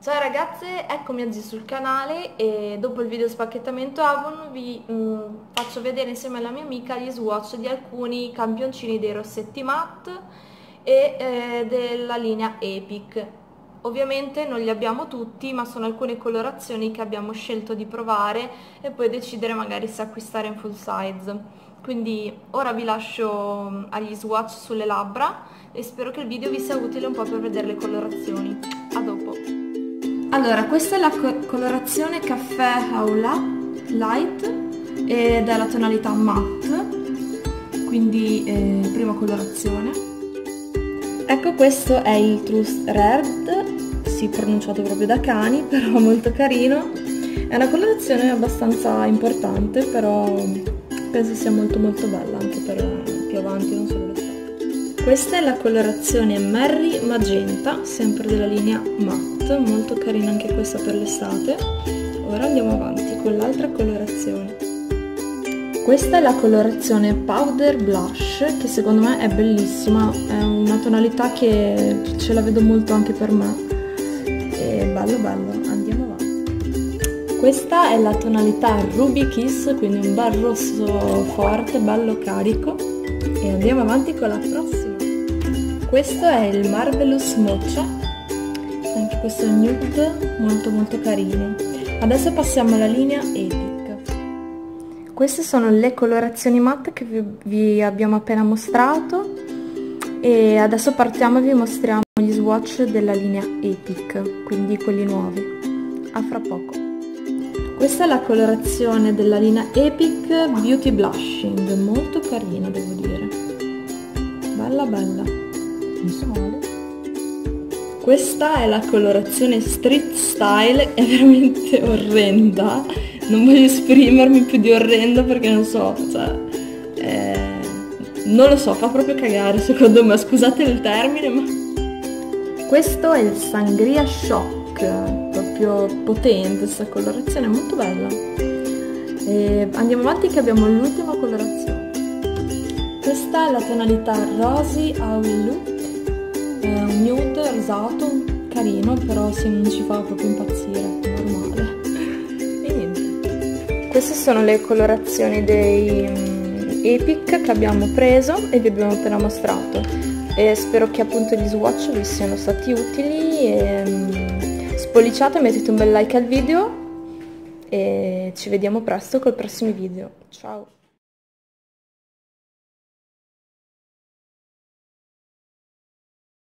Ciao ragazze, eccomi oggi sul canale e dopo il video spacchettamento Avon vi faccio vedere insieme alla mia amica gli swatch di alcuni campioncini dei rossetti matte e della linea Epic. Ovviamente non li abbiamo tutti, ma sono alcune colorazioni che abbiamo scelto di provare e poi decidere magari se acquistare in full size. Quindi ora vi lascio agli swatch sulle labbra e spero che il video vi sia utile un po' per vedere le colorazioni. A dopo! Allora, questa è la colorazione Caffè Aula Light ed è la tonalità matte, quindi prima colorazione. Ecco, questo è il Trust Red, sì, pronunciato proprio da cani, però molto carino. È una colorazione abbastanza importante, però penso sia molto bella anche per più avanti, non solo l'estate. Questa è la colorazione Merry Magenta, sempre della linea matte, molto carina anche questa per l'estate. Ora andiamo avanti con l'altra colorazione. Questa è la colorazione Powder Blush, che secondo me è bellissima, è una tonalità che ce la vedo molto anche per me. E bello, andiamo avanti. Questa è la tonalità Ruby Kiss, quindi un bel rosso forte, bello carico. E andiamo avanti con la prossima. Questo è il Marvelous Mocha, anche questo è nude, molto carino. Adesso passiamo alla linea Epic. Queste sono le colorazioni matte che vi abbiamo appena mostrato e adesso partiamo e vi mostriamo gli swatch della linea Epic, quindi quelli nuovi. A fra poco. Questa è la colorazione della linea Epic Beauty Blushing, molto carina devo dire, bella. Questa è la colorazione Street Style, è veramente orrenda, non voglio esprimermi più di orrenda perché non so, cioè, non lo so, fa proprio cagare secondo me, scusate il termine, ma... Questo è il Sangria Shock, proprio potente questa colorazione, molto bella. E andiamo avanti che abbiamo l'ultima colorazione. Questa è la tonalità Rosy Owl Look, un nude rosato, carino, però sì, non ci fa proprio impazzire, normale. E niente. Queste sono le colorazioni dei Epic che abbiamo preso e vi abbiamo appena mostrato. E spero che appunto gli swatch vi siano stati utili. E, spolliciate, mettete un bel like al video e ci vediamo presto col prossimo video. Ciao!